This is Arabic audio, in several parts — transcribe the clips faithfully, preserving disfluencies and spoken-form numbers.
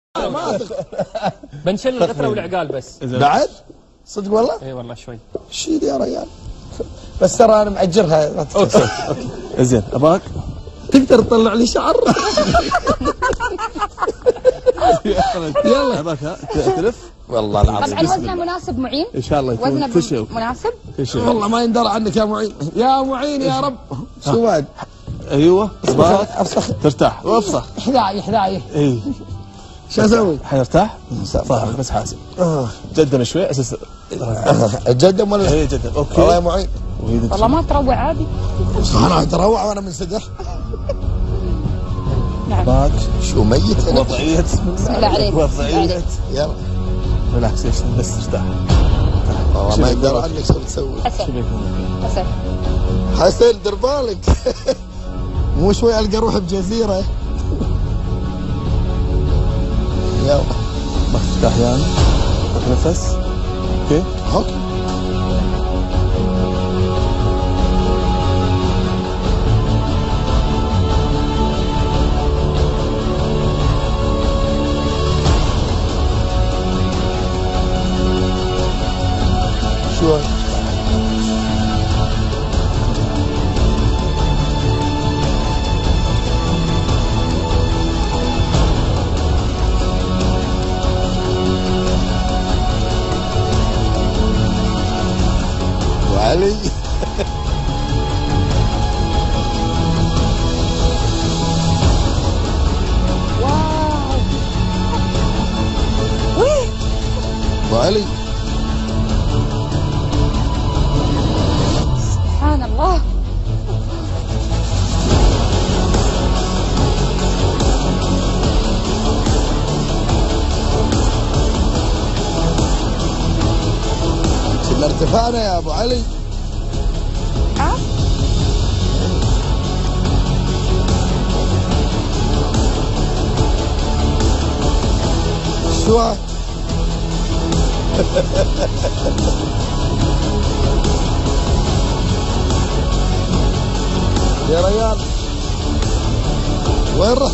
بنشل الغتره والعقال بس. بعد؟ صدق والله؟ اي والله شوي. شيل يا ريال. بس ترى انا مأجرها. اوكي زين اباك تقدر تطلع لي شعر؟ يلا اباك تلف والله العظيم. طبعا وزنه مناسب معين؟ ان شاء الله وزنه يكون كل شيء مناسب؟ كل شيء والله ما يندرى عنك يا معين، يا معين يا رب. شو بعد؟ ايوه اباك افسخ ترتاح وافسخ. احذائي احذائي. اي شو اسوي؟ حيرتاح؟ فاهمك بس حاسب. جدم شوي اساس. جدم ولا؟ اي جدم اوكي. والله يا معين. والله ما تروع عادي. انا اتروع وانا منسدح. نعم. باك شو ميت؟ وضعية بسم الله عليك. وضعية. يلا ريلاكس بس ترتاح. والله ما يقدر عنك شو بتسوي؟ حسن حسن حسن دير بالك. مو شوي القى روحي بجزيره. يلا ما ترتاح يعني خذ نفس. اوكي اوكي. شوي وعلي. واو ويه وعلي سبحان الله. كنا ارتفعنا يا ابو علي. ها شو يا ريال وين رحت؟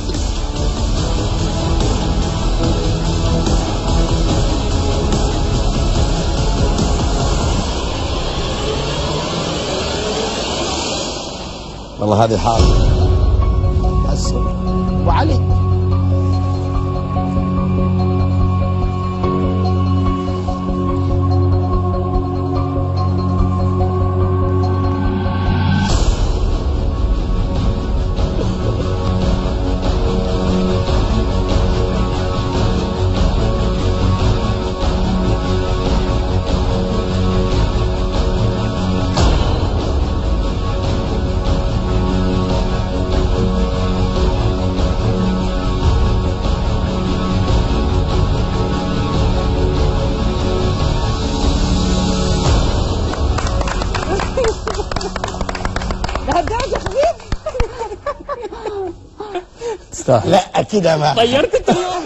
والله هذه حال. حسن وعلي. لهالدرجة خفيف؟ تستاهل. لا كذا ما طيرتك اليوم.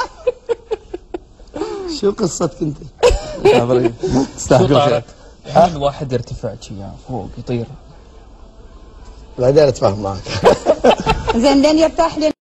شو قصتك انت؟ تستاهل كل خير. الحين الواحد يرتفع شي فوق يطير. بعدين اتفاهم معك. زين لين يرتاح لين